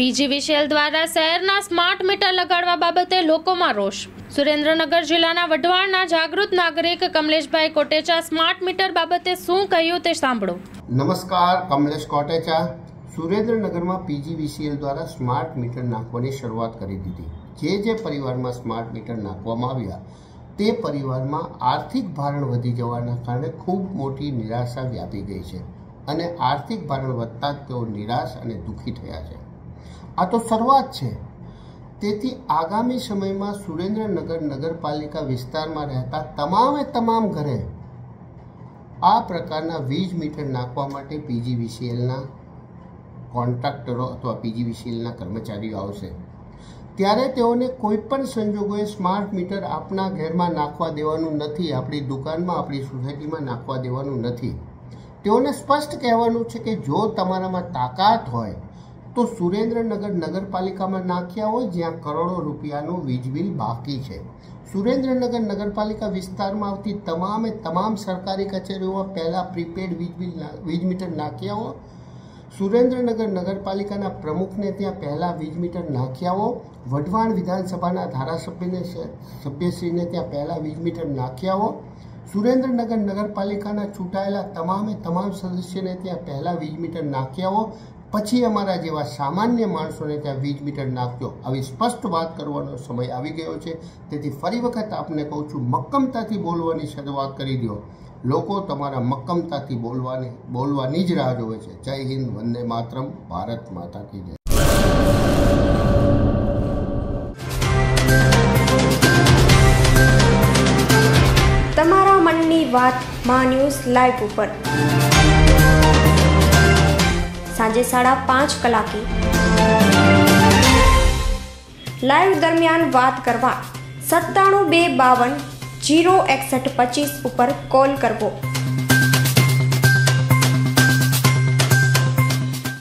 PGVCL દ્વારા શહેરના smart meter લગાડવા બાબતે લોકોમાં રોષ। સુરેન્દ્રનગર જિલ્લાના વઢવાણના જાગૃત નાગરિક કમલેશભાઈ કોટેચા સ્માર્ટ મીટર બાબતે શું કહ્યું તે સાંભળો। નમસ્કાર, કમલેશ કોટેચા। સુરેન્દ્રનગરમાં પીજીવીસીએલ દ્વારા સ્માર્ટ મીટર નાખવાની શરૂઆત કરી દીધી। જે પરિવારમાં સ્માર્ટ મીટર નાખવામાં આવ્યા તે પરિવારમાં આર્થિક ભારણ વધી જવાના કારણે ખૂબ મોટી નિરાશા વ્યાપી ગઈ છે અને આર્થિક ભારણ વધતા તેઓ નિરાશ અને દુઃખી થયા છે। આ તો શરૂઆત છે। તેથી આગામી સમયમાં સુરેન્દ્રનગર નગરપાલિકા વિસ્તારમાં રહેતા તમામ ઘરે આ પ્રકારના વીજ મીટર નાખવા માટે પીજીવીસીએલના કોન્ટ્રાક્ટરો અથવા પીજીવીસીએલના કર્મચારીઓ આવશે। ત્યારે તેઓને કોઈપણ સંજોગોએ સ્માર્ટ મીટર આપના ઘરમાં નાખવા દેવાનું નથી, આપણી દુકાનમાં, આપણી સોસાયટીમાં નાખવા દેવાનું નથી। તેઓને સ્પષ્ટ કહેવાનું છે કે જો તમારામાં તાકાત હોય તો સુરેન્દ્રનગર નગરપાલિકામાં નાખ્યા હોય, જ્યાં કરોડો રૂપિયાનું વીજ બિલ બાકી છે। સુરેન્દ્રનગર નગરપાલિકા વિસ્તારમાં આવતી તમામ સરકારી કચેરીઓમાં પહેલાં પ્રીપેડ વીજ મીટર નાખ્યા હો। સુરેન્દ્રનગર નગરપાલિકાના પ્રમુખને ત્યાં પહેલાં વીજ મીટર નાખ્યા હો। વઢવાણ વિધાનસભાના સભ્યશ્રીને ત્યાં પહેલાં વીજ મીટર નાખ્યા હો। સુરેન્દ્રનગર નગરપાલિકાના ચૂંટાયેલા તમામ સદસ્યોને ત્યાં પહેલાં વીજ મીટર નાખ્યા હો, પછી અમારા જેવા સામાન્ય માણસોને ત્યાં વીજ મીટર નાખજો। આવી સ્પષ્ટ વાત કરવાનો સમય આવી ગયો છે। તેથી ફરી વખત આપને કહું છું, મક્કમતાથી બોલવાની શરૂઆત કરી દો। લોકો તમારા મક્કમતાથી બોલવાની જ રાહ જોવે છે। જય હિન્દ, વંદે માતરમ, ભારત માતા કી જય। તમારા મનની વાત માં ન્યૂઝ લાઈવ ઉપર સાંજે 5:30 કલાકે લાઈવ દરમિયાન વાત કરવા 97 252 06125 ઉપર કોલ કરવો।